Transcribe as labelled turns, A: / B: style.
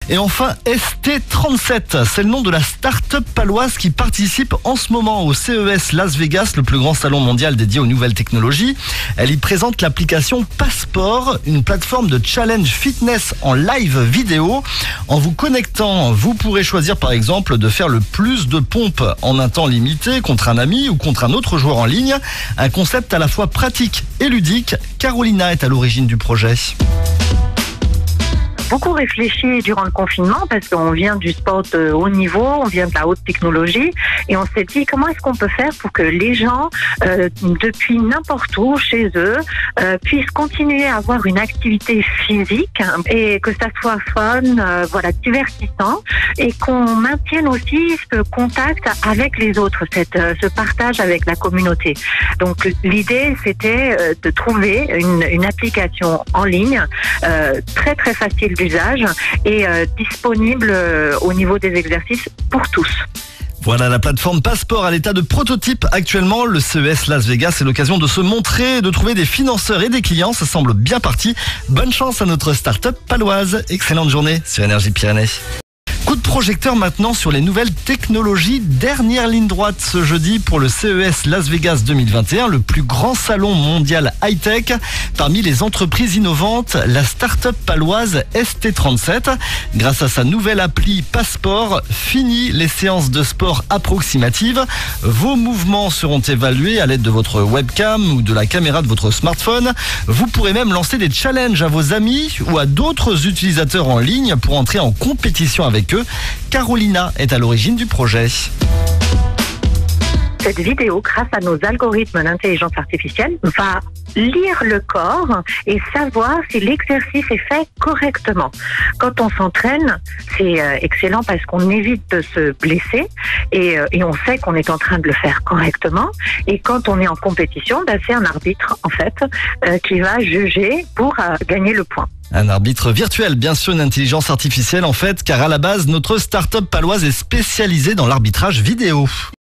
A: Et enfin, ST37, c'est le nom de la start-up paloise qui participe en ce moment au CES Las Vegas, le plus grand salon mondial dédié aux nouvelles technologies. Elle y présente l'application Passport, une plateforme de challenge fitness en live vidéo. En vous connectant, vous pourrez choisir par exemple de faire le plus de pompes en un temps limité contre un ami ou contre un autre joueur en ligne. Un concept à la fois pratique et ludique. Carolina est à l'origine du projet.
B: Beaucoup réfléchi durant le confinement parce qu'on vient du sport de haut niveau, on vient de la haute technologie et on s'est dit comment est-ce qu'on peut faire pour que les gens, depuis n'importe où chez eux, puissent continuer à avoir une activité physique et que ça soit fun, divertissant et qu'on maintienne aussi ce contact avec les autres, ce partage avec la communauté. Donc l'idée c'était de trouver une application en ligne très très facile d'usage et disponible au niveau des exercices pour tous.
A: Voilà, la plateforme Passport à l'état de prototype actuellement. Le CES Las Vegas est l'occasion de se montrer, de trouver des financeurs et des clients. Ça semble bien parti. Bonne chance à notre start-up paloise. Excellente journée sur Énergie Pyrénées. Coup de projecteur maintenant sur les nouvelles technologies. Dernière ligne droite ce jeudi pour le CES Las Vegas 2021, le plus grand salon mondial high-tech. Parmi les entreprises innovantes, la start-up paloise ST37. Grâce à sa nouvelle appli Passport, fini les séances de sport approximatives. Vos mouvements seront évalués à l'aide de votre webcam ou de la caméra de votre smartphone. Vous pourrez même lancer des challenges à vos amis ou à d'autres utilisateurs en ligne pour entrer en compétition avec eux. Carolina est à l'origine du projet.
B: Cette vidéo, grâce à nos algorithmes d'intelligence artificielle, va lire le corps et savoir si l'exercice est fait correctement. Quand on s'entraîne, c'est excellent parce qu'on évite de se blesser et on sait qu'on est en train de le faire correctement. Et quand on est en compétition, c'est un arbitre en fait qui va juger pour gagner le point.
A: Un arbitre virtuel, bien sûr une intelligence artificielle en fait, car à la base, notre start-up paloise est spécialisée dans l'arbitrage vidéo.